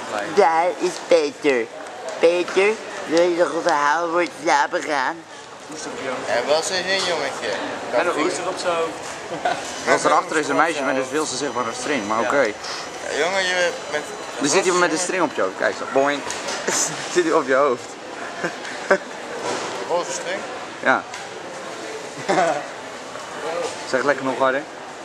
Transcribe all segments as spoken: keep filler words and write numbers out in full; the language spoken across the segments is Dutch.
gelijk. Daar is Peter. Peter, wil je nog een verhaal voor het slapen gaan? Ja, wel eens een jongetje. En een oester op zijn hoofd. Als erachter is een meisje met een veel te zichtbare string, maar oké. Okay. Ja, jongen, je bent... Er zit iemand met een string op je hoofd, kijk zo. Boing. Zit hij op je hoofd. Roze string? Ja. Zeg lekker nog harder.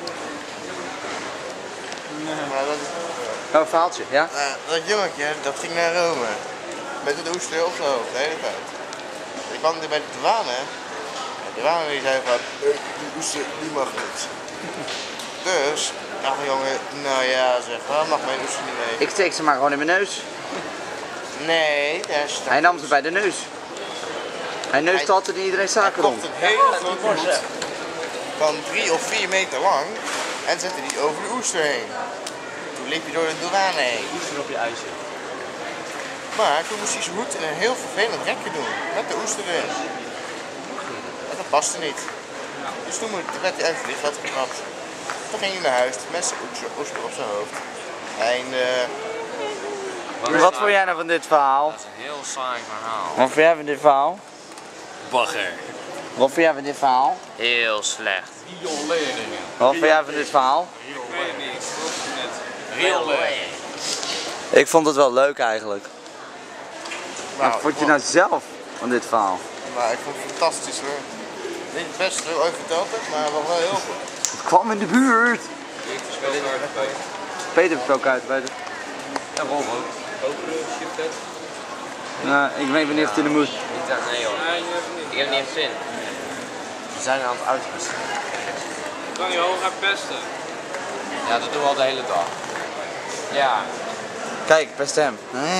Maar dat, Oh, een verhaaltje, ja? uh, dat jongetje, dat ging naar Rome. Met een oester op zijn hoofd, de hele tijd. Ik kwam bij de douane. De douane die zei van, nee, die oester, die mag niet. Dus, ach jongen, nou ja, zeg, waarom mag mijn oester niet mee? Ik steek ze maar gewoon in mijn neus. Nee, daar staat... Hij nam ze bij de neus. Hij neuste altijd in iedereen zaken Hij rond. kocht een hele grote hoed van drie of vier meter lang en zette die over de oester heen. Toen liep hij door de douane heen. Oester op je ijsje. Maar toen moest hij zijn hoed in een heel vervelend rekje doen, met de oester erin. En dat paste niet. Dus toen werd hij uit het licht getrapt. Toen ging hij naar huis met zijn oester op zijn hoofd. En uh, Wat vond jij nou van dit verhaal? Dat is een heel saai verhaal. Wat vond jij van dit verhaal? Bagger. Wat vond jij van dit verhaal? Heel slecht. Rioleringen. Wat vond jij van dit verhaal? Ik weet niet. Rioleringen. Ik vond het wel leuk eigenlijk. nou, Wat vond je nou zelf van dit verhaal? nou, ik vond het fantastisch hoor. Niet het beste wat ik ooit verteld heb, maar wel heel goed. Het kwam in de buurt. Ik speel dit maar bij. Peter heeft ook uit bij de... Ja, Rolf ook. Ook shifted. Nou, ik weet niet of het in de moest. Ik dacht nee hoor. Nee, ik heb het niet gezien. We zijn aan het uitrusten. Kan je hoog gaan pesten? Ja, dat doen we al de hele dag. Ja. Kijk, best hem.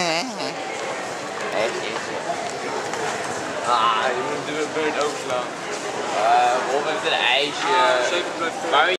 Echt jeetje. Ah, je moet de beurt overslaan. Uh, Rolf heeft een ijsje. Zeker blijft. Maar